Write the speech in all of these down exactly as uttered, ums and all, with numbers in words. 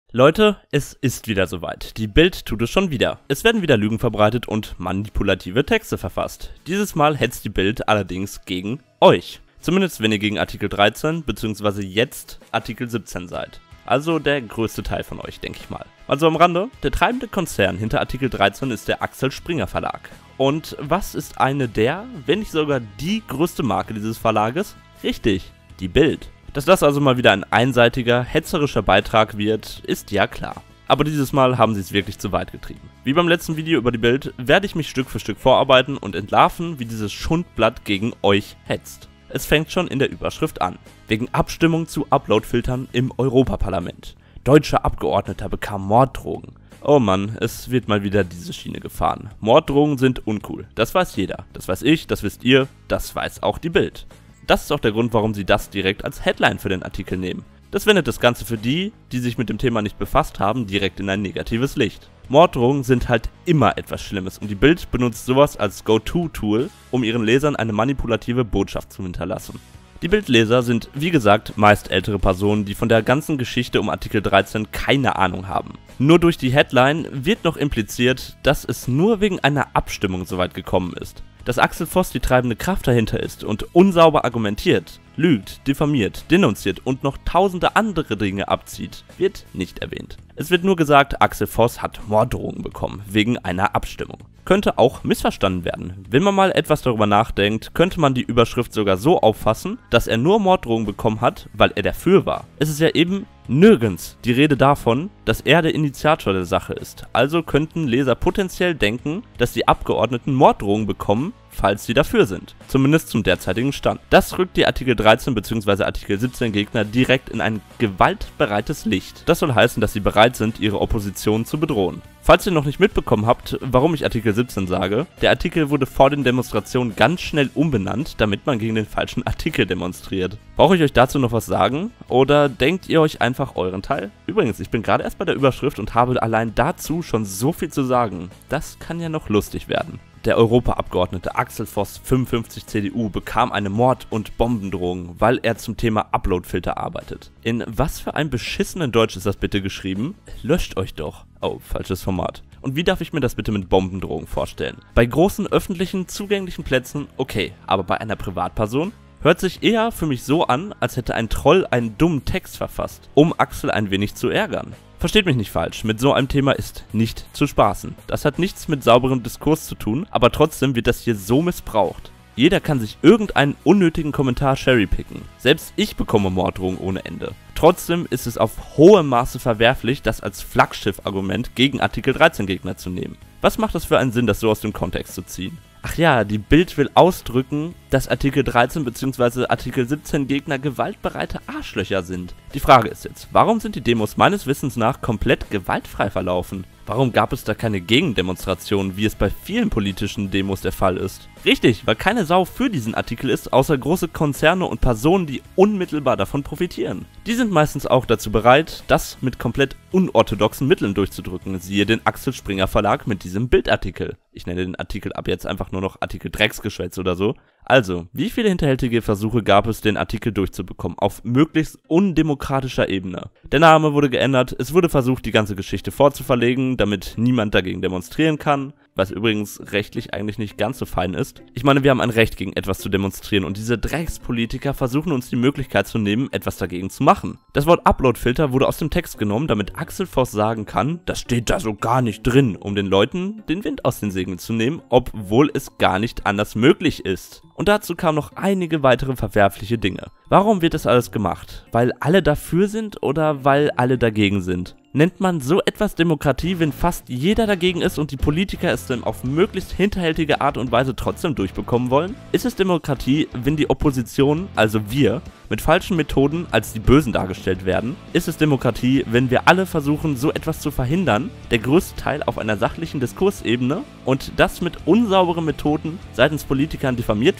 Leute, es ist wieder soweit. Die Bild tut es schon wieder. Es werden wieder Lügen verbreitet und manipulative Texte verfasst. Dieses Mal hetzt die Bild allerdings gegen euch. Zumindest wenn ihr gegen Artikel dreizehn bzw. jetzt Artikel siebzehn seid. Also der größte Teil von euch, denke ich mal. Also am Rande, der treibende Konzern hinter Artikel dreizehn ist der Axel Springer Verlag. Und was ist eine der, wenn nicht sogar die größte Marke dieses Verlages? Richtig, die Bild. Dass das also mal wieder ein einseitiger, hetzerischer Beitrag wird, ist ja klar. Aber dieses Mal haben sie es wirklich zu weit getrieben. Wie beim letzten Video über die Bild werde ich mich Stück für Stück vorarbeiten und entlarven, wie dieses Schundblatt gegen euch hetzt. Es fängt schon in der Überschrift an. Wegen Abstimmung zu Uploadfiltern im Europaparlament. Deutscher Abgeordneter bekam Morddrohungen. Oh Mann, es wird mal wieder diese Schiene gefahren. Morddrohungen sind uncool. Das weiß jeder. Das weiß ich, das wisst ihr, das weiß auch die Bild. Das ist auch der Grund, warum sie das direkt als Headline für den Artikel nehmen. Das wendet das Ganze für die, die sich mit dem Thema nicht befasst haben, direkt in ein negatives Licht. Morddrohungen sind halt immer etwas Schlimmes und die Bild benutzt sowas als Go-To-Tool, um ihren Lesern eine manipulative Botschaft zu hinterlassen. Die Bildleser sind, wie gesagt, meist ältere Personen, die von der ganzen Geschichte um Artikel dreizehn keine Ahnung haben. Nur durch die Headline wird noch impliziert, dass es nur wegen einer Abstimmung so weit gekommen ist. Dass Axel Voss die treibende Kraft dahinter ist und unsauber argumentiert, lügt, diffamiert, denunziert und noch tausende andere Dinge abzieht, wird nicht erwähnt. Es wird nur gesagt, Axel Voss hat Morddrohungen bekommen, wegen einer Abstimmung. Könnte auch missverstanden werden. Wenn man mal etwas darüber nachdenkt, könnte man die Überschrift sogar so auffassen, dass er nur Morddrohungen bekommen hat, weil er dafür war. Es ist ja eben nirgends die Rede davon, dass er der Initiator der Sache ist. Also könnten Leser potenziell denken, dass die Abgeordneten Morddrohungen bekommen, falls sie dafür sind. Zumindest zum derzeitigen Stand. Das rückt die Artikel dreizehn bzw. Artikel siebzehn Gegner direkt in ein gewaltbereites Licht. Das soll heißen, dass sie bereit sind, ihre Opposition zu bedrohen. Falls ihr noch nicht mitbekommen habt, warum ich Artikel siebzehn sage, der Artikel wurde vor den Demonstrationen ganz schnell umbenannt, damit man gegen den falschen Artikel demonstriert. Brauche ich euch dazu noch was sagen? Oder denkt ihr euch einfach euren Teil? Übrigens, ich bin gerade erst bei der Überschrift und habe allein dazu schon so viel zu sagen. Das kann ja noch lustig werden. Der Europaabgeordnete Axel Voss, fünfundfünfzig C D U, bekam eine Mord- und Bombendrohung, weil er zum Thema Uploadfilter arbeitet. In was für einem beschissenen Deutsch ist das bitte geschrieben? Löscht euch doch. Oh, falsches Format. Und wie darf ich mir das bitte mit Bombendrohung vorstellen? Bei großen öffentlichen, zugänglichen Plätzen okay, aber bei einer Privatperson? Hört sich eher für mich so an, als hätte ein Troll einen dummen Text verfasst, um Axel ein wenig zu ärgern. Versteht mich nicht falsch, mit so einem Thema ist nicht zu spaßen. Das hat nichts mit sauberem Diskurs zu tun, aber trotzdem wird das hier so missbraucht. Jeder kann sich irgendeinen unnötigen Kommentar cherrypicken. Selbst ich bekomme Morddrohungen ohne Ende. Trotzdem ist es auf hohem Maße verwerflich, das als Flaggschiff-Argument gegen Artikel dreizehn Gegner zu nehmen. Was macht das für einen Sinn, das so aus dem Kontext zu ziehen? Ach ja, die Bild will ausdrücken, dass Artikel dreizehn bzw. Artikel siebzehn Gegner gewaltbereite Arschlöcher sind. Die Frage ist jetzt, warum sind die Demos meines Wissens nach komplett gewaltfrei verlaufen? Warum gab es da keine Gegendemonstrationen, wie es bei vielen politischen Demos der Fall ist? Richtig, weil keine Sau für diesen Artikel ist, außer große Konzerne und Personen, die unmittelbar davon profitieren. Die sind meistens auch dazu bereit, das mit komplett unorthodoxen Mitteln durchzudrücken, siehe den Axel Springer Verlag mit diesem Bildartikel. Ich nenne den Artikel ab jetzt einfach nur noch Artikel Drecksgeschwätz oder so. Also, wie viele hinterhältige Versuche gab es, den Artikel durchzubekommen, auf möglichst undemokratischer Ebene? Der Name wurde geändert, es wurde versucht, die ganze Geschichte vorzuverlegen, damit niemand dagegen demonstrieren kann, was übrigens rechtlich eigentlich nicht ganz so fein ist. Ich meine, wir haben ein Recht, gegen etwas zu demonstrieren und diese Dreckspolitiker versuchen uns die Möglichkeit zu nehmen, etwas dagegen zu machen. Das Wort Uploadfilter wurde aus dem Text genommen, damit Axel Voss sagen kann, das steht da so gar nicht drin, um den Leuten den Wind aus den Segeln zu nehmen, obwohl es gar nicht anders möglich ist. Und dazu kamen noch einige weitere verwerfliche Dinge. Warum wird das alles gemacht? Weil alle dafür sind oder weil alle dagegen sind? Nennt man so etwas Demokratie, wenn fast jeder dagegen ist und die Politiker es dann auf möglichst hinterhältige Art und Weise trotzdem durchbekommen wollen? Ist es Demokratie, wenn die Opposition, also wir, mit falschen Methoden als die Bösen dargestellt werden? Ist es Demokratie, wenn wir alle versuchen, so etwas zu verhindern, der größte Teil auf einer sachlichen Diskursebene, und das mit unsauberen Methoden seitens Politikern diffamiert wird?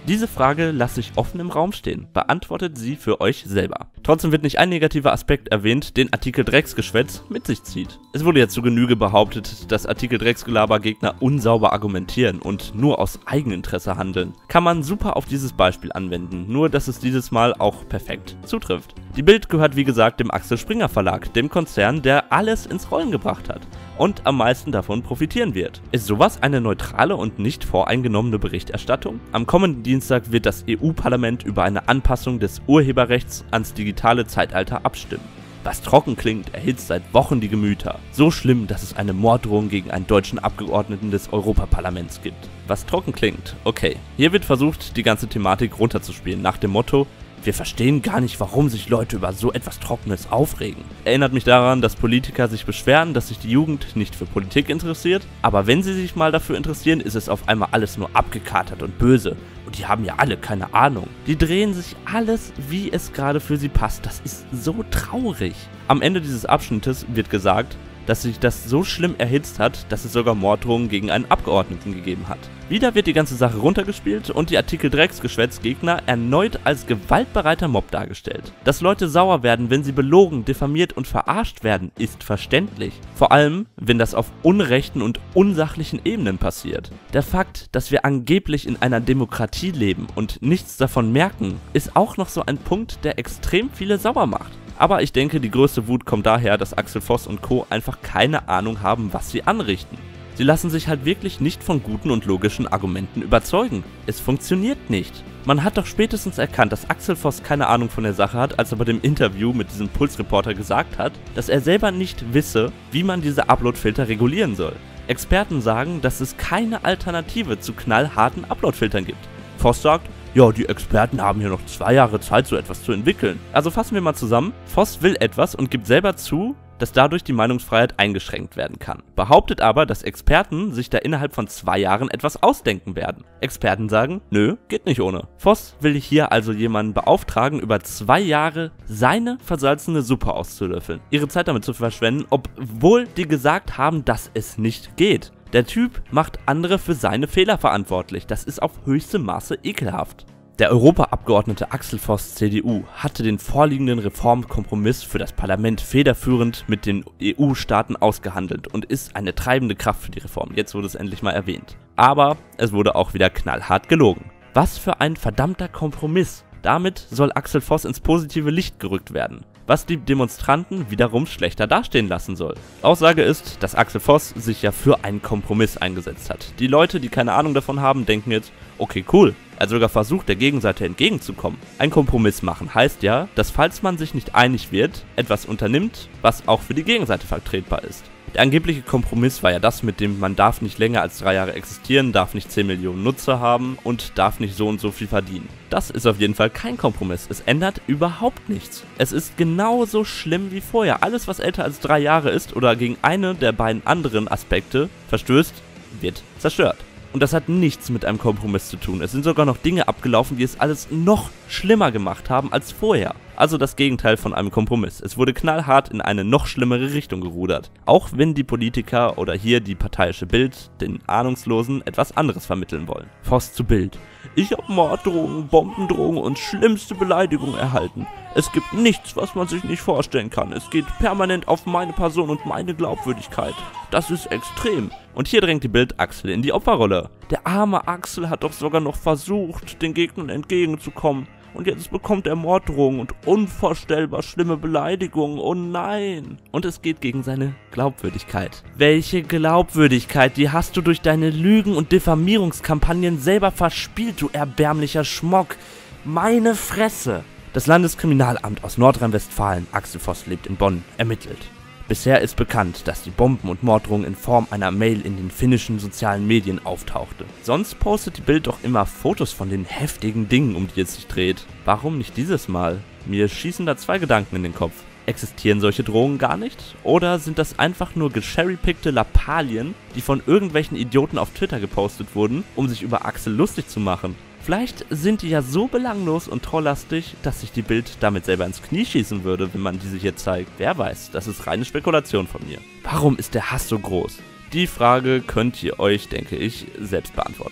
Diese Frage lasse ich offen im Raum stehen. Beantwortet sie für euch selber. Trotzdem wird nicht ein negativer Aspekt erwähnt, den Artikel Drecksgeschwätz mit sich zieht. Es wurde ja zu Genüge behauptet, dass Artikel Drecksgelaber-Gegner unsauber argumentieren und nur aus Eigeninteresse handeln. Kann man super auf dieses Beispiel anwenden, nur dass es dieses Mal auch perfekt zutrifft. Die Bild gehört wie gesagt dem Axel Springer Verlag, dem Konzern, der alles ins Rollen gebracht hat und am meisten davon profitieren wird. Ist sowas eine neutrale und nicht voreingenommene Berichterstattung? Am kommenden Dienstag wird das E U-Parlament über eine Anpassung des Urheberrechts ans digitale Zeitalter abstimmen. Was trocken klingt, erhitzt seit Wochen die Gemüter. So schlimm, dass es eine Morddrohung gegen einen deutschen Abgeordneten des Europaparlaments gibt. Was trocken klingt? Okay. Hier wird versucht, die ganze Thematik runterzuspielen, nach dem Motto: Wir verstehen gar nicht, warum sich Leute über so etwas Trockenes aufregen. Erinnert mich daran, dass Politiker sich beschweren, dass sich die Jugend nicht für Politik interessiert, aber wenn sie sich mal dafür interessieren, ist es auf einmal alles nur abgekatert und böse. Und die haben ja alle keine Ahnung. Die drehen sich alles, wie es gerade für sie passt. Das ist so traurig. Am Ende dieses Abschnittes wird gesagt, dass sich das so schlimm erhitzt hat, dass es sogar Morddrohungen gegen einen Abgeordneten gegeben hat. Wieder wird die ganze Sache runtergespielt und die Artikel Drecksgeschwätz-Gegner erneut als gewaltbereiter Mob dargestellt. Dass Leute sauer werden, wenn sie belogen, diffamiert und verarscht werden, ist verständlich. Vor allem, wenn das auf unrechten und unsachlichen Ebenen passiert. Der Fakt, dass wir angeblich in einer Demokratie leben und nichts davon merken, ist auch noch so ein Punkt, der extrem viele sauer macht. Aber ich denke, die größte Wut kommt daher, dass Axel Voss und Co. einfach keine Ahnung haben, was sie anrichten. Sie lassen sich halt wirklich nicht von guten und logischen Argumenten überzeugen. Es funktioniert nicht. Man hat doch spätestens erkannt, dass Axel Voss keine Ahnung von der Sache hat, als er bei dem Interview mit diesem Pulsreporter gesagt hat, dass er selber nicht wisse, wie man diese Uploadfilter regulieren soll. Experten sagen, dass es keine Alternative zu knallharten Uploadfiltern gibt. Voss sagt: Ja, die Experten haben hier noch zwei Jahre Zeit, so etwas zu entwickeln. Also fassen wir mal zusammen. Voss will etwas und gibt selber zu, dass dadurch die Meinungsfreiheit eingeschränkt werden kann. Behauptet aber, dass Experten sich da innerhalb von zwei Jahren etwas ausdenken werden. Experten sagen: Nö, geht nicht ohne. Voss will hier also jemanden beauftragen, über zwei Jahre seine versalzene Suppe auszulöffeln. Ihre Zeit damit zu verschwenden, obwohl die gesagt haben, dass es nicht geht. Der Typ macht andere für seine Fehler verantwortlich. Das ist auf höchstem Maße ekelhaft. Der Europaabgeordnete Axel Voss, C D U, hatte den vorliegenden Reformkompromiss für das Parlament federführend mit den E U-Staaten ausgehandelt und ist eine treibende Kraft für die Reform. Jetzt wurde es endlich mal erwähnt. Aber es wurde auch wieder knallhart gelogen. Was für ein verdammter Kompromiss! Damit soll Axel Voss ins positive Licht gerückt werden, was die Demonstranten wiederum schlechter dastehen lassen soll. Aussage ist, dass Axel Voss sich ja für einen Kompromiss eingesetzt hat. Die Leute, die keine Ahnung davon haben, denken jetzt: Okay, cool. Er hat sogar versucht, der Gegenseite entgegenzukommen. Ein Kompromiss machen heißt ja, dass falls man sich nicht einig wird, etwas unternimmt, was auch für die Gegenseite vertretbar ist. Der angebliche Kompromiss war ja das, mit dem man darf nicht länger als drei Jahre existieren, darf nicht zehn Millionen Nutzer haben und darf nicht so und so viel verdienen. Das ist auf jeden Fall kein Kompromiss. Es ändert überhaupt nichts. Es ist genauso schlimm wie vorher. Alles, was älter als drei Jahre ist oder gegen eine der beiden anderen Aspekte verstößt, wird zerstört. Und das hat nichts mit einem Kompromiss zu tun. Es sind sogar noch Dinge abgelaufen, die es alles noch schlimmer gemacht haben als vorher. Also das Gegenteil von einem Kompromiss. Es wurde knallhart in eine noch schlimmere Richtung gerudert. Auch wenn die Politiker oder hier die parteiische Bild den Ahnungslosen etwas anderes vermitteln wollen. Voss zu Bild: Ich habe Morddrohungen, Bombendrohungen und schlimmste Beleidigungen erhalten. Es gibt nichts, was man sich nicht vorstellen kann. Es geht permanent auf meine Person und meine Glaubwürdigkeit. Das ist extrem. Und hier drängt die Bild Axel in die Opferrolle. Der arme Axel hat doch sogar noch versucht, den Gegnern entgegenzukommen. Und jetzt bekommt er Morddrohungen und unvorstellbar schlimme Beleidigungen. Oh nein. Und es geht gegen seine Glaubwürdigkeit. Welche Glaubwürdigkeit? Die hast du durch deine Lügen und Diffamierungskampagnen selber verspielt, du erbärmlicher Schmock. Meine Fresse. Das Landeskriminalamt aus Nordrhein-Westfalen, Axel Voss lebt in Bonn, ermittelt. Bisher ist bekannt, dass die Bomben- und Morddrohung in Form einer Mail in den finnischen sozialen Medien auftauchte. Sonst postet die Bild doch immer Fotos von den heftigen Dingen, um die es sich dreht. Warum nicht dieses Mal? Mir schießen da zwei Gedanken in den Kopf. Existieren solche Drohungen gar nicht? Oder sind das einfach nur gesherrypickte Lappalien, die von irgendwelchen Idioten auf Twitter gepostet wurden, um sich über Axel lustig zu machen? Vielleicht sind die ja so belanglos und trolllastig, dass sich die Bild damit selber ins Knie schießen würde, wenn man diese hier zeigt. Wer weiß, das ist reine Spekulation von mir. Warum ist der Hass so groß? Die Frage könnt ihr euch, denke ich, selbst beantworten.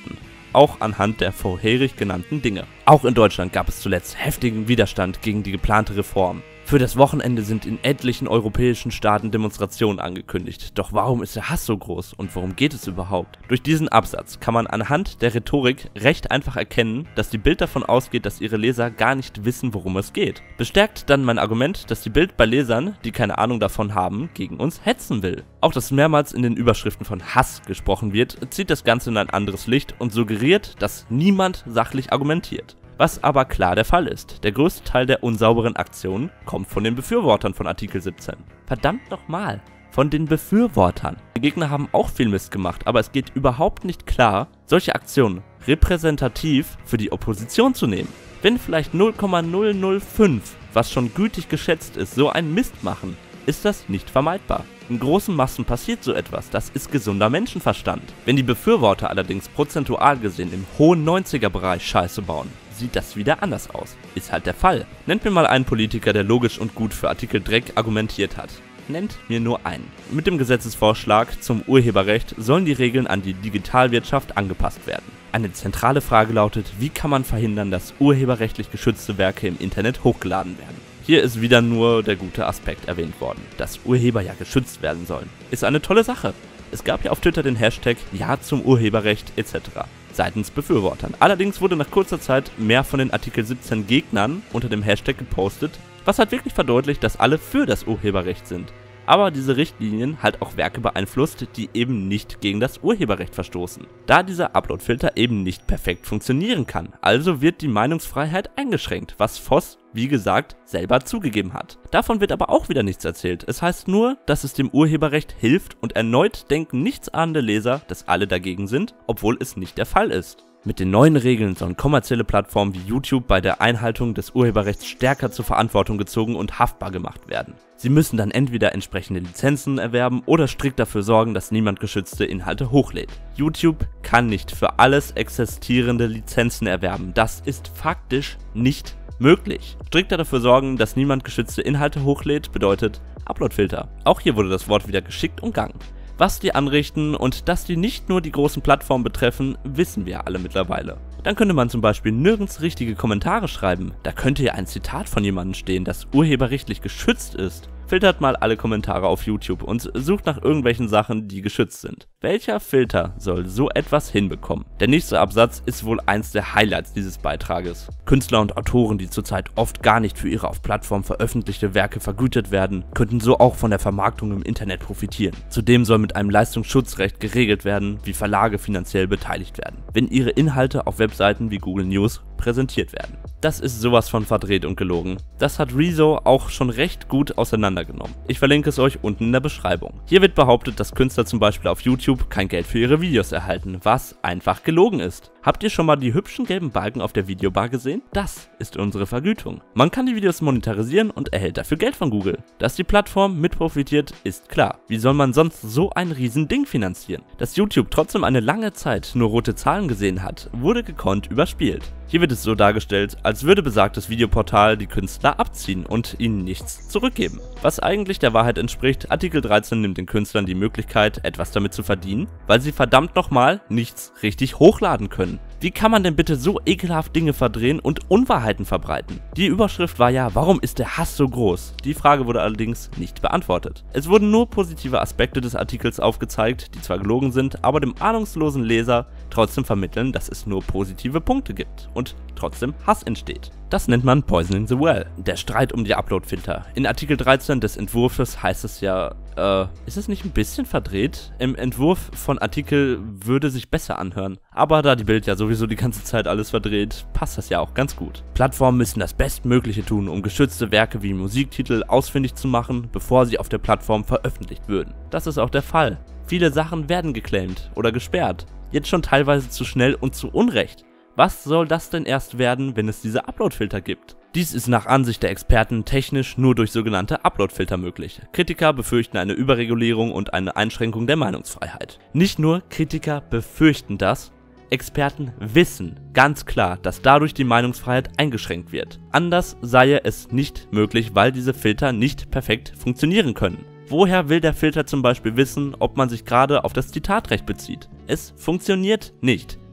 auch anhand der vorherig genannten Dinge. Auch in Deutschland gab es zuletzt heftigen Widerstand gegen die geplante Reform. Für das Wochenende sind in etlichen europäischen Staaten Demonstrationen angekündigt. Doch warum ist der Hass so groß und worum geht es überhaupt? Durch diesen Absatz kann man anhand der Rhetorik recht einfach erkennen, dass die Bild davon ausgeht, dass ihre Leser gar nicht wissen, worum es geht. Bestärkt dann mein Argument, dass die Bild bei Lesern, die keine Ahnung davon haben, gegen uns hetzen will. Auch dass mehrmals in den Überschriften von Hass gesprochen wird, zieht das Ganze in ein anderes Licht und suggeriert, dass niemand sachlich argumentiert. Was aber klar der Fall ist. Der größte Teil der unsauberen Aktionen kommt von den Befürwortern von Artikel siebzehn. Verdammt nochmal, von den Befürwortern. Die Gegner haben auch viel Mist gemacht, aber es geht überhaupt nicht klar, solche Aktionen repräsentativ für die Opposition zu nehmen. Wenn vielleicht null Komma null null fünf, was schon gütig geschätzt ist, so einen Mist machen, ist das nicht vermeidbar. In großen Massen passiert so etwas, das ist gesunder Menschenverstand. Wenn die Befürworter allerdings prozentual gesehen im hohen neunziger-Bereich Scheiße bauen, sieht das wieder anders aus. Ist halt der Fall. Nennt mir mal einen Politiker, der logisch und gut für Artikel Dreck argumentiert hat. Nennt mir nur einen. Mit dem Gesetzesvorschlag zum Urheberrecht sollen die Regeln an die Digitalwirtschaft angepasst werden. Eine zentrale Frage lautet, wie kann man verhindern, dass urheberrechtlich geschützte Werke im Internet hochgeladen werden? Hier ist wieder nur der gute Aspekt erwähnt worden, dass Urheber ja geschützt werden sollen. Ist eine tolle Sache. Es gab ja auf Twitter den Hashtag Ja zum Urheberrecht et cetera seitens Befürwortern. Allerdings wurde nach kurzer Zeit mehr von den Artikel siebzehn Gegnern unter dem Hashtag gepostet, was halt wirklich verdeutlicht, dass alle für das Urheberrecht sind. Aber diese Richtlinien halt auch Werke beeinflusst, die eben nicht gegen das Urheberrecht verstoßen. Da dieser Uploadfilter eben nicht perfekt funktionieren kann, also wird die Meinungsfreiheit eingeschränkt, was Voss, wie gesagt, selber zugegeben hat. Davon wird aber auch wieder nichts erzählt. Es heißt nur, dass es dem Urheberrecht hilft und erneut denken nichtsahnende Leser, dass alle dagegen sind, obwohl es nicht der Fall ist. Mit den neuen Regeln sollen kommerzielle Plattformen wie YouTube bei der Einhaltung des Urheberrechts stärker zur Verantwortung gezogen und haftbar gemacht werden. Sie müssen dann entweder entsprechende Lizenzen erwerben oder strikt dafür sorgen, dass niemand geschützte Inhalte hochlädt. YouTube kann nicht für alles existierende Lizenzen erwerben. Das ist faktisch nicht möglich. Strikter dafür sorgen, dass niemand geschützte Inhalte hochlädt, bedeutet Uploadfilter. Auch hier wurde das Wort wieder geschickt umgangen. Was die anrichten und dass die nicht nur die großen Plattformen betreffen, wissen wir alle mittlerweile. Dann könnte man zum Beispiel nirgends richtige Kommentare schreiben. Da könnte ja ein Zitat von jemandem stehen, das urheberrechtlich geschützt ist. Filtert mal alle Kommentare auf YouTube und sucht nach irgendwelchen Sachen, die geschützt sind. Welcher Filter soll so etwas hinbekommen? Der nächste Absatz ist wohl eins der Highlights dieses Beitrages. Künstler und Autoren, die zurzeit oft gar nicht für ihre auf Plattform veröffentlichte Werke vergütet werden, könnten so auch von der Vermarktung im Internet profitieren. Zudem soll mit einem Leistungsschutzrecht geregelt werden, wie Verlage finanziell beteiligt werden, wenn ihre Inhalte auf Webseiten wie Google News präsentiert werden. Das ist sowas von verdreht und gelogen. Das hat Rezo auch schon recht gut auseinandergenommen. Ich verlinke es euch unten in der Beschreibung. Hier wird behauptet, dass Künstler zum Beispiel auf YouTube kein Geld für ihre Videos erhalten, was einfach gelogen ist. Habt ihr schon mal die hübschen gelben Balken auf der Videobar gesehen? Das ist unsere Vergütung. Man kann die Videos monetarisieren und erhält dafür Geld von Google. Dass die Plattform mit profitiert, ist klar. Wie soll man sonst so ein Riesending finanzieren? Dass YouTube trotzdem eine lange Zeit nur rote Zahlen gesehen hat, wurde gekonnt überspielt. Hier wird es so dargestellt, als würde besagtes Videoportal die Künstler abziehen und ihnen nichts zurückgeben. Was eigentlich der Wahrheit entspricht, Artikel dreizehn nimmt den Künstlern die Möglichkeit, etwas damit zu verdienen, weil sie verdammt nochmal nichts richtig hochladen können. Wie kann man denn bitte so ekelhaft Dinge verdrehen und Unwahrheiten verbreiten? Die Überschrift war ja, warum ist der Hass so groß? Die Frage wurde allerdings nicht beantwortet. Es wurden nur positive Aspekte des Artikels aufgezeigt, die zwar gelogen sind, aber dem ahnungslosen Leser trotzdem vermitteln, dass es nur positive Punkte gibt und trotzdem Hass entsteht. Das nennt man Poisoning the Well, der Streit um die Uploadfilter. In Artikel dreizehn des Entwurfs heißt es ja, äh, ist es nicht ein bisschen verdreht? Im Entwurf von Artikel würde sich besser anhören, aber da die Bild ja sowieso die ganze Zeit alles verdreht, passt das ja auch ganz gut. Plattformen müssen das Bestmögliche tun, um geschützte Werke wie Musiktitel ausfindig zu machen, bevor sie auf der Plattform veröffentlicht würden. Das ist auch der Fall. Viele Sachen werden geclaimt oder gesperrt, jetzt schon teilweise zu schnell und zu Unrecht. Was soll das denn erst werden, wenn es diese Uploadfilter gibt? Dies ist nach Ansicht der Experten technisch nur durch sogenannte Uploadfilter möglich. Kritiker befürchten eine Überregulierung und eine Einschränkung der Meinungsfreiheit. Nicht nur Kritiker befürchten das, Experten wissen ganz klar, dass dadurch die Meinungsfreiheit eingeschränkt wird. Anders sei es nicht möglich, weil diese Filter nicht perfekt funktionieren können. Woher will der Filter zum Beispiel wissen, ob man sich gerade auf das Zitatrecht bezieht? Es funktioniert nicht.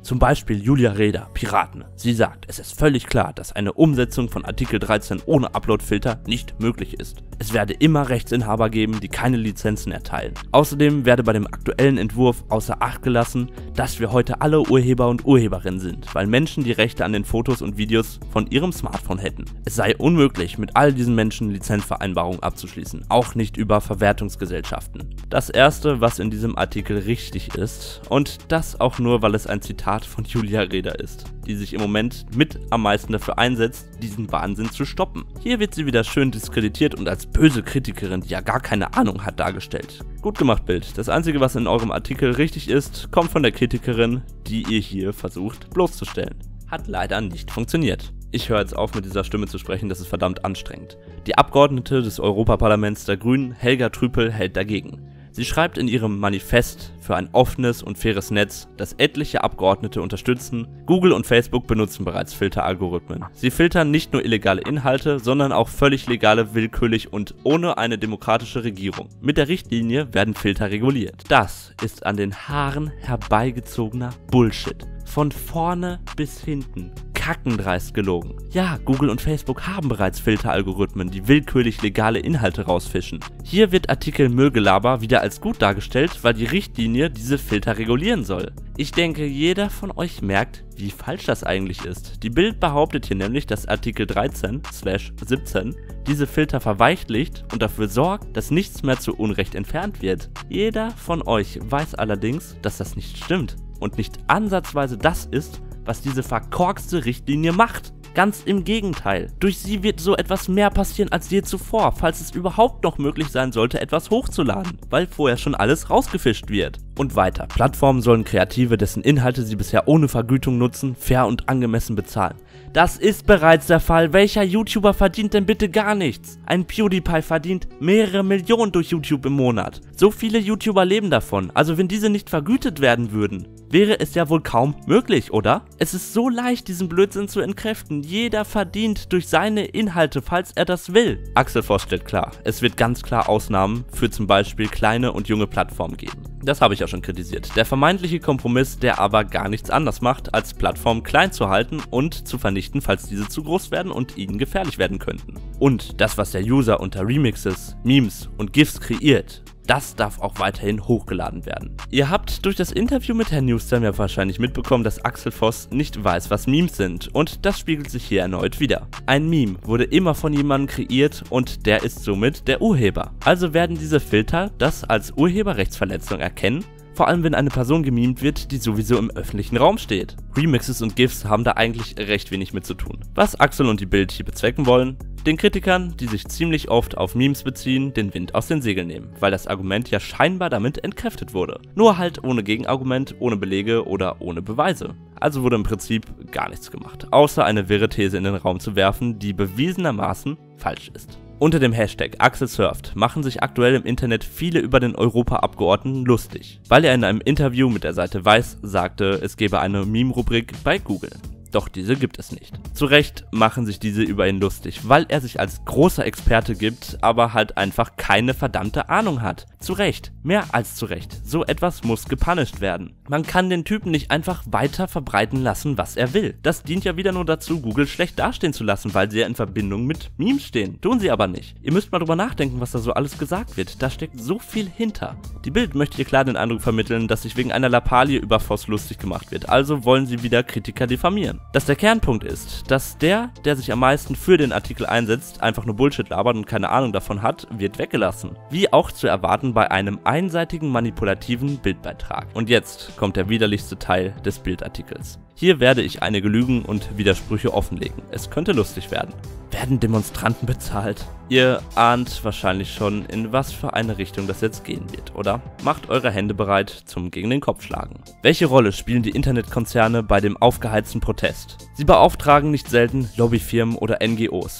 Zum Beispiel Julia Reda, Piraten. Sie sagt, es ist völlig klar, dass eine Umsetzung von Artikel dreizehn ohne Uploadfilter nicht möglich ist. Es werde immer Rechtsinhaber geben, die keine Lizenzen erteilen. Außerdem werde bei dem aktuellen Entwurf außer Acht gelassen, dass wir heute alle Urheber und Urheberinnen sind, weil Menschen die Rechte an den Fotos und Videos von ihrem Smartphone hätten. Es sei unmöglich, mit all diesen Menschen Lizenzvereinbarungen abzuschließen, auch nicht über Verwertungsgesellschaften. Das erste, was in diesem Artikel richtig ist, und das auch nur, weil es ein Zitat von Julia Reda ist, die sich im Moment mit am meisten dafür einsetzt, diesen Wahnsinn zu stoppen. Hier wird sie wieder schön diskreditiert und als böse Kritikerin, die ja gar keine Ahnung hat, dargestellt. Gut gemacht, Bild. Das einzige, was in eurem Artikel richtig ist, kommt von der Kritikerin, die ihr hier versucht bloßzustellen. Hat leider nicht funktioniert. Ich höre jetzt auf, mit dieser Stimme zu sprechen, das ist verdammt anstrengend. Die Abgeordnete des Europaparlaments der Grünen, Helga Trüpel, hält dagegen. Sie schreibt in ihrem Manifest für ein offenes und faires Netz, das etliche Abgeordnete unterstützen. Google und Facebook benutzen bereits Filteralgorithmen. Sie filtern nicht nur illegale Inhalte, sondern auch völlig legale, willkürlich und ohne eine demokratische Regierung. Mit der Richtlinie werden Filter reguliert. Das ist an den Haaren herbeigezogener Bullshit. Von vorne bis hinten. Kackendreist gelogen. Ja, Google und Facebook haben bereits Filteralgorithmen, die willkürlich legale Inhalte rausfischen. Hier wird Artikel Müllgelaber wieder als gut dargestellt, weil die Richtlinie diese Filter regulieren soll. Ich denke, jeder von euch merkt, wie falsch das eigentlich ist. Die Bild behauptet hier nämlich, dass Artikel dreizehn siebzehn diese Filter verweichlicht und dafür sorgt, dass nichts mehr zu Unrecht entfernt wird. Jeder von euch weiß allerdings, dass das nicht stimmt und nicht ansatzweise das ist, was diese verkorkste Richtlinie macht. Ganz im Gegenteil. Durch sie wird so etwas mehr passieren als je zuvor, falls es überhaupt noch möglich sein sollte, etwas hochzuladen, weil vorher schon alles rausgefischt wird. Und weiter. Plattformen sollen Kreative, dessen Inhalte sie bisher ohne Vergütung nutzen, fair und angemessen bezahlen. Das ist bereits der Fall. Welcher YouTuber verdient denn bitte gar nichts? Ein PewDiePie verdient mehrere Millionen durch YouTube im Monat. So viele YouTuber leben davon. Also wenn diese nicht vergütet werden würden, wäre es ja wohl kaum möglich, oder? Es ist so leicht, diesen Blödsinn zu entkräften. Jeder verdient durch seine Inhalte, falls er das will. Axel Voss stellt klar, es wird ganz klar Ausnahmen für zum Beispiel kleine und junge Plattformen geben. Das habe ich ja schon kritisiert. Der vermeintliche Kompromiss, der aber gar nichts anders macht, als Plattformen klein zu halten und zu vernichten, falls diese zu groß werden und ihnen gefährlich werden könnten. Und das, was der User unter Remixes, Memes und GIFs kreiert, das darf auch weiterhin hochgeladen werden. Ihr habt durch das Interview mit Herrn Newstime ja wahrscheinlich mitbekommen, dass Axel Voss nicht weiß, was Memes sind, und das spiegelt sich hier erneut wieder. Ein Meme wurde immer von jemandem kreiert und der ist somit der Urheber. Also werden diese Filter das als Urheberrechtsverletzung erkennen, vor allem wenn eine Person gemimt wird, die sowieso im öffentlichen Raum steht. Remixes und GIFs haben da eigentlich recht wenig mit zu tun. Was Axel und die Bild hier bezwecken wollen: den Kritikern, die sich ziemlich oft auf Memes beziehen, den Wind aus den Segeln nehmen, weil das Argument ja scheinbar damit entkräftet wurde. Nur halt ohne Gegenargument, ohne Belege oder ohne Beweise. Also wurde im Prinzip gar nichts gemacht, außer eine wirre These in den Raum zu werfen, die bewiesenermaßen falsch ist. Unter dem Hashtag AxelSurft machen sich aktuell im Internet viele über den Europaabgeordneten lustig, weil er in einem Interview mit der Seite Weiß sagte, es gebe eine Meme-Rubrik bei Google. Doch diese gibt es nicht. Zu Recht machen sich diese über ihn lustig, weil er sich als großer Experte gibt, aber halt einfach keine verdammte Ahnung hat. Zu Recht, mehr als zu Recht. So etwas muss gepunished werden. Man kann den Typen nicht einfach weiter verbreiten lassen, was er will. Das dient ja wieder nur dazu, Google schlecht dastehen zu lassen, weil sie ja in Verbindung mit Memes stehen. Tun sie aber nicht. Ihr müsst mal drüber nachdenken, was da so alles gesagt wird. Da steckt so viel hinter. Die Bild möchte hier klar den Eindruck vermitteln, dass sich wegen einer Lappalie über Voss lustig gemacht wird. Also wollen sie wieder Kritiker diffamieren. Dass der Kernpunkt ist, dass der, der sich am meisten für den Artikel einsetzt, einfach nur Bullshit labert und keine Ahnung davon hat, wird weggelassen. Wie auch zu erwarten bei einem einseitigen manipulativen Bildbeitrag. Und jetzt kommt der widerlichste Teil des Bildartikels. Hier werde ich einige Lügen und Widersprüche offenlegen. Es könnte lustig werden. Werden Demonstranten bezahlt? Ihr ahnt wahrscheinlich schon, in was für eine Richtung das jetzt gehen wird, oder? Macht eure Hände bereit zum gegen den Kopf schlagen. Welche Rolle spielen die Internetkonzerne bei dem aufgeheizten Protest? Sie beauftragen nicht selten Lobbyfirmen oder N G Os.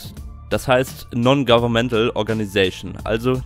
Das heißt Non-Governmental Organization, also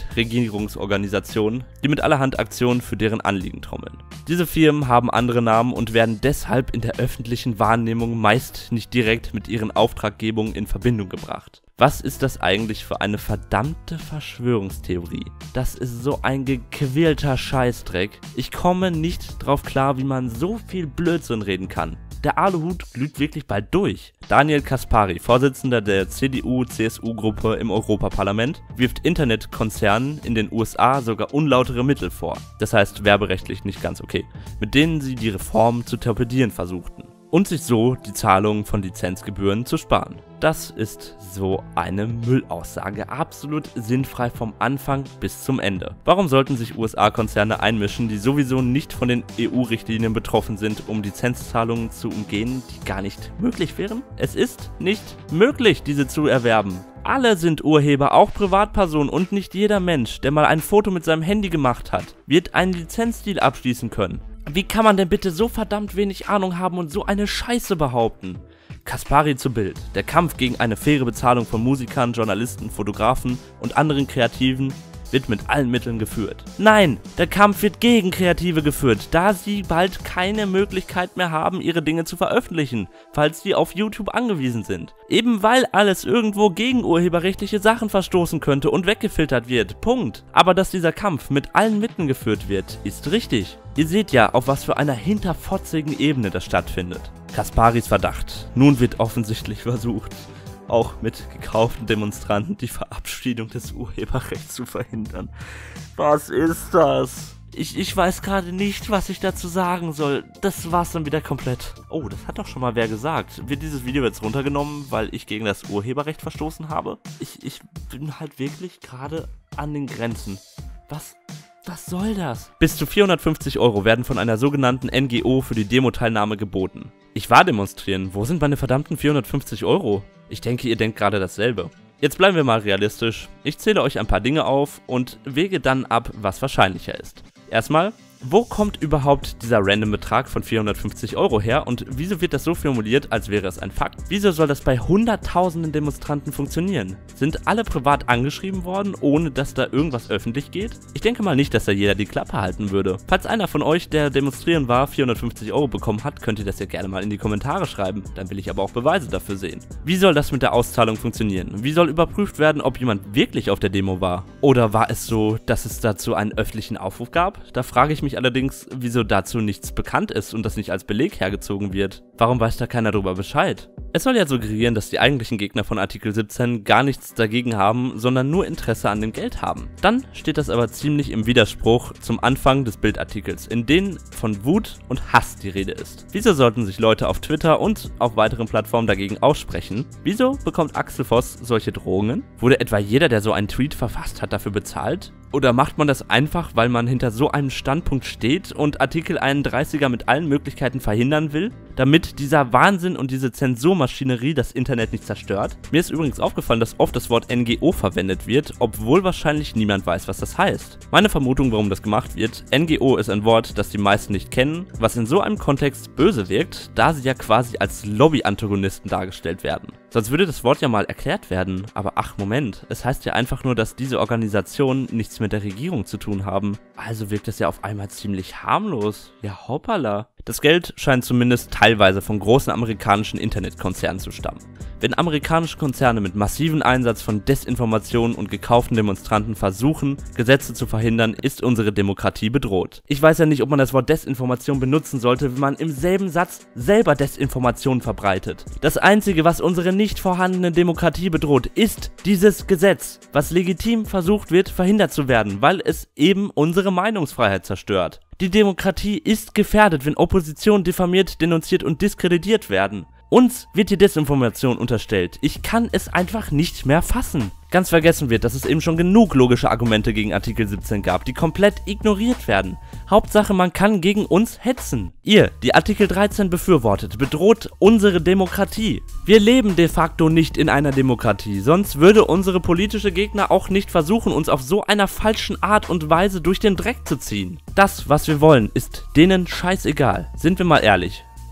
Nicht-Regierungsorganisationen, die mit allerhand Aktionen für deren Anliegen trommeln. Diese Firmen haben andere Namen und werden deshalb in der öffentlichen Wahrnehmung meist nicht direkt mit ihren Auftraggebungen in Verbindung gebracht. Was ist das eigentlich für eine verdammte Verschwörungstheorie? Das ist so ein gequälter Scheißdreck. Ich komme nicht drauf klar, wie man so viel Blödsinn reden kann. Der Aluhut glüht wirklich bald durch. Daniel Caspary, Vorsitzender der C D U-C S U-Gruppe im Europaparlament, wirft Internetkonzernen in den U S A sogar unlautere Mittel vor, das heißt werberechtlich nicht ganz okay, mit denen sie die Reform zu torpedieren versuchten und sich so die Zahlung von Lizenzgebühren zu sparen. Das ist so eine Müllaussage, absolut sinnfrei vom Anfang bis zum Ende. Warum sollten sich U S A-Konzerne einmischen, die sowieso nicht von den E U-Richtlinien betroffen sind, um Lizenzzahlungen zu umgehen, die gar nicht möglich wären? Es ist nicht möglich, diese zu erwerben. Alle sind Urheber, auch Privatpersonen, und nicht jeder Mensch, der mal ein Foto mit seinem Handy gemacht hat, wird einen Lizenzdeal abschließen können. Wie kann man denn bitte so verdammt wenig Ahnung haben und so eine Scheiße behaupten? Caspary zu Bild. Der Kampf gegen eine faire Bezahlung von Musikern, Journalisten, Fotografen und anderen Kreativen wird mit allen Mitteln geführt. Nein, der Kampf wird gegen Kreative geführt, da sie bald keine Möglichkeit mehr haben, ihre Dinge zu veröffentlichen, falls sie auf YouTube angewiesen sind. Eben weil alles irgendwo gegen urheberrechtliche Sachen verstoßen könnte und weggefiltert wird. Punkt. Aber dass dieser Kampf mit allen Mitteln geführt wird, ist richtig. Ihr seht ja, auf was für einer hinterfotzigen Ebene das stattfindet. Casparys Verdacht. Nun wird offensichtlich versucht, auch mit gekauften Demonstranten die Verabschiedung des Urheberrechts zu verhindern. Was ist das? Ich, ich weiß gerade nicht, was ich dazu sagen soll. Das war's dann wieder komplett. Oh, das hat doch schon mal wer gesagt. Wird dieses Video jetzt runtergenommen, weil ich gegen das Urheberrecht verstoßen habe? Ich, ich bin halt wirklich gerade an den Grenzen. Was... Was soll das? Bis zu vierhundertfünfzig Euro werden von einer sogenannten N G O für die Demo-Teilnahme geboten. Ich war demonstrieren. Wo sind meine verdammten vierhundertfünfzig Euro? Ich denke, ihr denkt gerade dasselbe. Jetzt bleiben wir mal realistisch. Ich zähle euch ein paar Dinge auf und wäge dann ab, was wahrscheinlicher ist. Erstmal, wo kommt überhaupt dieser random Betrag von vierhundertfünfzig Euro her und wieso wird das so formuliert, als wäre es ein Fakt? Wieso soll das bei hunderttausenden Demonstranten funktionieren? Sind alle privat angeschrieben worden, ohne dass da irgendwas öffentlich geht? Ich denke mal nicht, dass da jeder die Klappe halten würde. Falls einer von euch, der demonstrieren war, vierhundertfünfzig Euro bekommen hat, könnt ihr das ja gerne mal in die Kommentare schreiben. Dann will ich aber auch Beweise dafür sehen. Wie soll das mit der Auszahlung funktionieren? Wie soll überprüft werden, ob jemand wirklich auf der Demo war? Oder war es so, dass es dazu einen öffentlichen Aufruf gab? Da frage ich mich allerdings, wieso dazu nichts bekannt ist und das nicht als Beleg hergezogen wird. Warum weiß da keiner darüber Bescheid? Es soll ja suggerieren, dass die eigentlichen Gegner von Artikel siebzehn gar nichts dagegen haben, sondern nur Interesse an dem Geld haben. Dann steht das aber ziemlich im Widerspruch zum Anfang des Bildartikels, in dem von Wut und Hass die Rede ist. Wieso sollten sich Leute auf Twitter und auf weiteren Plattformen dagegen aussprechen? Wieso bekommt Axel Voss solche Drohungen? Wurde etwa jeder, der so einen Tweet verfasst hat, dafür bezahlt? Oder macht man das einfach, weil man hinter so einem Standpunkt steht und Artikel einunddreißiger mit allen Möglichkeiten verhindern will, damit dieser Wahnsinn und diese Zensurmaschinerie das Internet nicht zerstört? Mir ist übrigens aufgefallen, dass oft das Wort N G O verwendet wird, obwohl wahrscheinlich niemand weiß, was das heißt. Meine Vermutung, warum das gemacht wird: N G O ist ein Wort, das die meisten nicht kennen, was in so einem Kontext böse wirkt, da sie ja quasi als Lobby-Antagonisten dargestellt werden. Sonst würde das Wort ja mal erklärt werden, aber ach Moment, es heißt ja einfach nur, dass diese Organisationen nichts mit der Regierung zu tun haben. Also wirkt es ja auf einmal ziemlich harmlos. Ja hoppala. Das Geld scheint zumindest teilweise von großen amerikanischen Internetkonzernen zu stammen. Wenn amerikanische Konzerne mit massivem Einsatz von Desinformationen und gekauften Demonstranten versuchen, Gesetze zu verhindern, ist unsere Demokratie bedroht. Ich weiß ja nicht, ob man das Wort Desinformation benutzen sollte, wenn man im selben Satz selber Desinformationen verbreitet. Das Einzige, was unsere nicht vorhandene Demokratie bedroht, ist dieses Gesetz, was legitim versucht wird, verhindert zu werden, weil es eben unsere Meinungsfreiheit zerstört. Die Demokratie ist gefährdet, wenn Opposition diffamiert, denunziert und diskreditiert werden. Uns wird die Desinformation unterstellt. Ich kann es einfach nicht mehr fassen. Ganz vergessen wird, dass es eben schon genug logische Argumente gegen Artikel siebzehn gab, die komplett ignoriert werden. Hauptsache, man kann gegen uns hetzen. Ihr, die Artikel dreizehn befürwortet, bedroht unsere Demokratie. Wir leben de facto nicht in einer Demokratie, sonst würde unsere politische Gegner auch nicht versuchen, uns auf so einer falschen Art und Weise durch den Dreck zu ziehen. Das, was wir wollen, ist denen scheißegal. Sind wir mal ehrlich.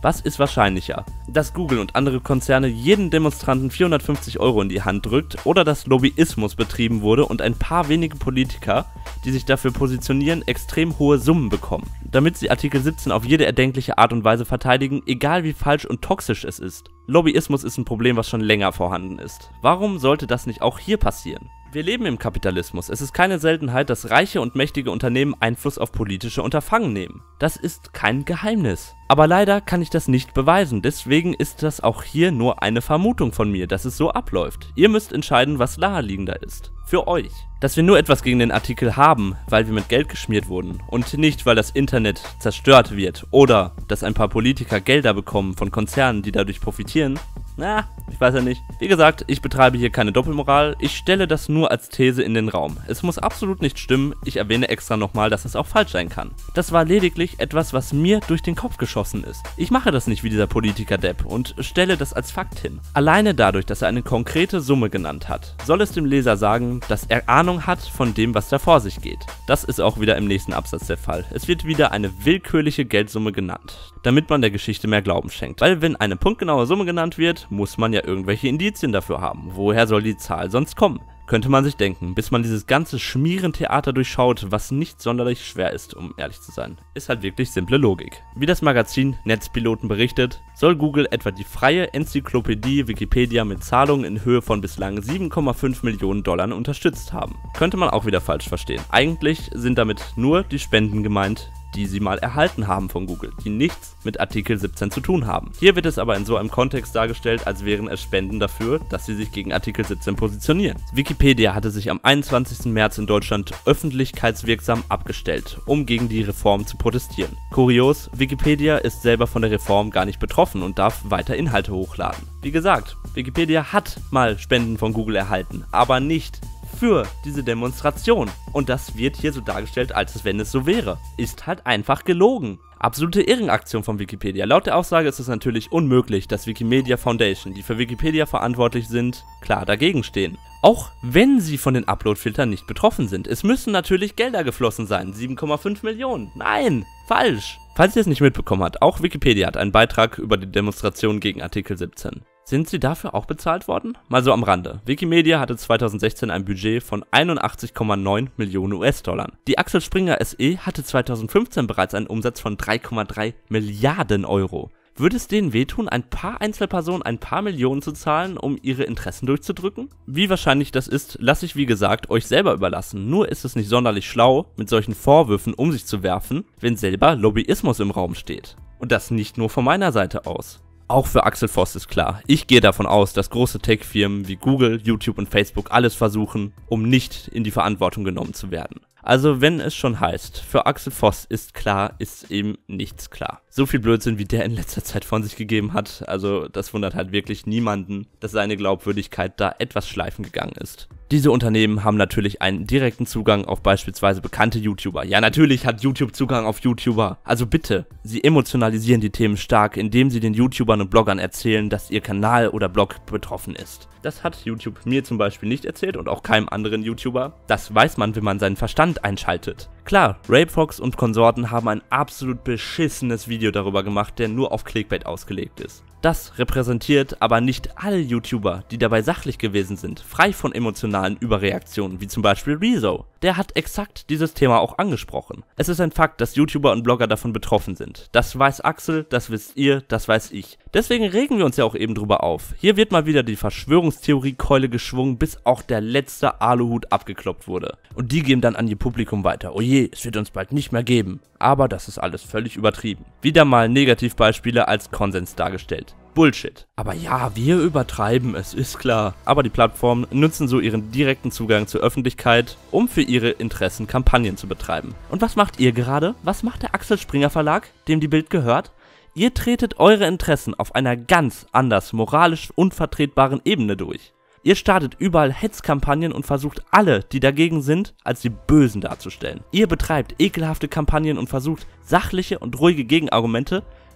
Was ist wahrscheinlicher? Dass Google und andere Konzerne jeden Demonstranten vierhundertfünfzig Euro in die Hand drückt oder dass Lobbyismus betrieben wurde und ein paar wenige Politiker, die sich dafür positionieren, extrem hohe Summen bekommen, damit sie Artikel siebzehn auf jede erdenkliche Art und Weise verteidigen, egal wie falsch und toxisch es ist. Lobbyismus ist ein Problem, was schon länger vorhanden ist. Warum sollte das nicht auch hier passieren? Wir leben im Kapitalismus. Es ist keine Seltenheit, dass reiche und mächtige Unternehmen Einfluss auf politische Unterfangen nehmen. Das ist kein Geheimnis. Aber leider kann ich das nicht beweisen, deswegen ist das auch hier nur eine Vermutung von mir, dass es so abläuft. Ihr müsst entscheiden, was naheliegender ist. Für euch. Dass wir nur etwas gegen den Artikel haben, weil wir mit Geld geschmiert wurden und nicht, weil das Internet zerstört wird oder dass ein paar Politiker Gelder bekommen von Konzernen, die dadurch profitieren, na, ich weiß ja nicht. Wie gesagt, ich betreibe hier keine Doppelmoral, ich stelle das nur als These in den Raum. Es muss absolut nicht stimmen, ich erwähne extra nochmal, dass es auch falsch sein kann. Das war lediglich etwas, was mir durch den Kopf geschossen ist. Ich mache das nicht wie dieser Politiker-Depp und stelle das als Fakt hin. Alleine dadurch, dass er eine konkrete Summe genannt hat, soll es dem Leser sagen, dass er Ahnung hat von dem, was da vor sich geht. Das ist auch wieder im nächsten Absatz der Fall. Es wird wieder eine willkürliche Geldsumme genannt, damit man der Geschichte mehr Glauben schenkt. Weil wenn eine punktgenaue Summe genannt wird, muss man ja irgendwelche Indizien dafür haben. Woher soll die Zahl sonst kommen? Könnte man sich denken, bis man dieses ganze Schmierentheater durchschaut, was nicht sonderlich schwer ist, um ehrlich zu sein. Ist halt wirklich simple Logik. Wie das Magazin Netzpiloten berichtet, soll Google etwa die freie Enzyklopädie Wikipedia mit Zahlungen in Höhe von bislang sieben Komma fünf Millionen Dollar unterstützt haben. Könnte man auch wieder falsch verstehen. Eigentlich sind damit nur die Spenden gemeint, die sie mal erhalten haben von Google, die nichts mit Artikel siebzehn zu tun haben. Hier wird es aber in so einem Kontext dargestellt, als wären es Spenden dafür, dass sie sich gegen Artikel siebzehn positionieren. Wikipedia hatte sich am einundzwanzigsten März in Deutschland öffentlichkeitswirksam abgestellt, um gegen die Reform zu protestieren. Kurios, Wikipedia ist selber von der Reform gar nicht betroffen und darf weiter Inhalte hochladen. Wie gesagt, Wikipedia hat mal Spenden von Google erhalten, aber nicht für diese Demonstration. Und das wird hier so dargestellt, als wenn es so wäre. Ist halt einfach gelogen. Absolute Irrenaktion von Wikipedia. Laut der Aussage ist es natürlich unmöglich, dass Wikimedia Foundation, die für Wikipedia verantwortlich sind, klar dagegen stehen. Auch wenn sie von den Upload-Filtern nicht betroffen sind. Es müssen natürlich Gelder geflossen sein. sieben Komma fünf Millionen. Nein, falsch. Falls ihr es nicht mitbekommen habt, auch Wikipedia hat einen Beitrag über die Demonstration gegen Artikel siebzehn. Sind sie dafür auch bezahlt worden? Mal so am Rande. Wikimedia hatte zweitausendsechzehn ein Budget von einundachtzig Komma neun Millionen US-Dollar. Die Axel Springer S E hatte zweitausendfünfzehn bereits einen Umsatz von drei Komma drei Milliarden Euro. Würde es denen wehtun, ein paar Einzelpersonen ein paar Millionen zu zahlen, um ihre Interessen durchzudrücken? Wie wahrscheinlich das ist, lasse ich wie gesagt euch selber überlassen. Nur ist es nicht sonderlich schlau, mit solchen Vorwürfen um sich zu werfen, wenn selber Lobbyismus im Raum steht. Und das nicht nur von meiner Seite aus. Auch für Axel Voss ist klar, ich gehe davon aus, dass große Tech-Firmen wie Google, YouTube und Facebook alles versuchen, um nicht in die Verantwortung genommen zu werden. Also wenn es schon heißt, für Axel Voss ist klar, ist eben nichts klar. So viel Blödsinn, wie der in letzter Zeit von sich gegeben hat, also das wundert halt wirklich niemanden, dass seine Glaubwürdigkeit da etwas schleifen gegangen ist. Diese Unternehmen haben natürlich einen direkten Zugang auf beispielsweise bekannte YouTuber. Ja, natürlich hat YouTube Zugang auf YouTuber. Also bitte, sie emotionalisieren die Themen stark, indem sie den YouTubern und Bloggern erzählen, dass ihr Kanal oder Blog betroffen ist. Das hat YouTube mir zum Beispiel nicht erzählt und auch keinem anderen YouTuber. Das weiß man, wenn man seinen Verstand einschaltet. Klar, RapeFox und Konsorten haben ein absolut beschissenes Video darüber gemacht, der nur auf Clickbait ausgelegt ist. Das repräsentiert aber nicht alle YouTuber, die dabei sachlich gewesen sind, frei von emotionalen Überreaktionen, wie zum Beispiel Rezo. Der hat exakt dieses Thema auch angesprochen. Es ist ein Fakt, dass YouTuber und Blogger davon betroffen sind. Das weiß Axel, das wisst ihr, das weiß ich. Deswegen regen wir uns ja auch eben drüber auf. Hier wird mal wieder die Verschwörungstheorie-Keule geschwungen, bis auch der letzte Aluhut abgekloppt wurde. Und die geben dann an ihr Publikum weiter. Oh je, es wird uns bald nicht mehr geben. Aber das ist alles völlig übertrieben. Wieder mal Negativbeispiele als Konsens dargestellt. Bullshit. Aber ja, wir übertreiben, es ist klar. Aber die Plattformen nutzen so ihren direkten Zugang zur Öffentlichkeit, um für ihre Interessen Kampagnen zu betreiben. Und was macht ihr gerade? Was macht der Axel Springer Verlag, dem die Bild gehört? Ihr tretet eure Interessen auf einer ganz anders moralisch unvertretbaren Ebene durch. Ihr startet überall Hetzkampagnen und versucht alle, die dagegen sind, als die Bösen darzustellen. Ihr betreibt ekelhafte Kampagnen und versucht sachliche und ruhige Gegenargumente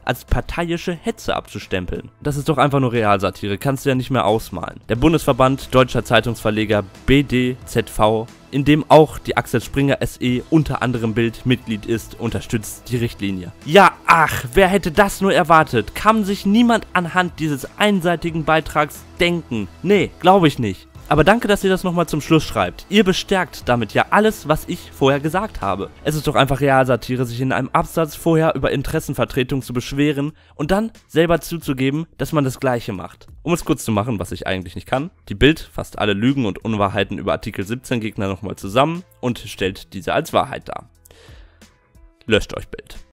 als parteiische Hetze abzustempeln. Das ist doch einfach nur Realsatire, kannst du ja nicht mehr ausmalen. Der Bundesverband Deutscher Zeitungsverleger B D Z V, in dem auch die Axel Springer S E unter anderem Bild Mitglied ist, unterstützt die Richtlinie. Ja, ach, wer hätte das nur erwartet? Kann sich niemand anhand dieses einseitigen Beitrags denken? Nee, glaube ich nicht. Aber danke, dass ihr das nochmal zum Schluss schreibt. Ihr bestärkt damit ja alles, was ich vorher gesagt habe. Es ist doch einfach Realsatire, sich in einem Absatz vorher über Interessenvertretung zu beschweren und dann selber zuzugeben, dass man das Gleiche macht. Um es kurz zu machen, was ich eigentlich nicht kann: Die Bild fasst alle Lügen und Unwahrheiten über Artikel siebzehn Gegner nochmal zusammen und stellt diese als Wahrheit dar. Löscht euch Bild.